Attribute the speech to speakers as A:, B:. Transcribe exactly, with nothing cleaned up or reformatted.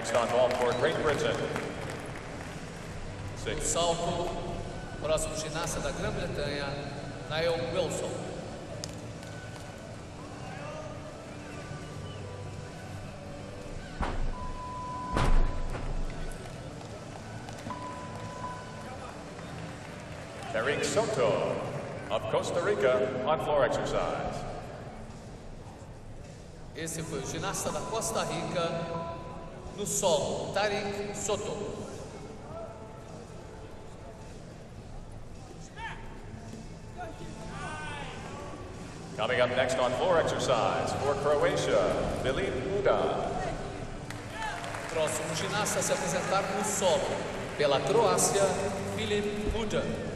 A: Next on ball for Great Britain.
B: O salto, próximo ginasta da Grã-Bretanha, Niall Wilson.
A: Tariq Soto of Costa Rica on floor exercise.
B: Esse foi o ginasta da Costa Rica no solo, Tariq Soto.
A: Coming up next on floor exercise for Croatia, Filip Uda.
B: Próximo ginasta a se apresentar no solo, pela Croácia, Filip Uda.